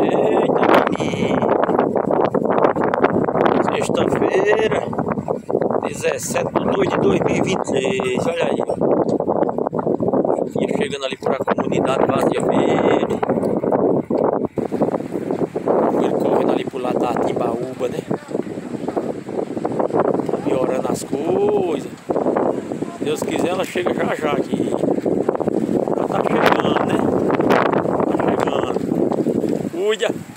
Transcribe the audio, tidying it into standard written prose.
Eita, menino. Sexta-feira, 17/2/2023. Olha aí. Ia chegando ali por a comunidade Vazia Verde. Ele correndo ali por lá da Timbaúba, né? Tá piorando as coisas. Se Deus quiser, ela chega já já aqui. Ela tá chegando, né? Tá chegando. Cuida!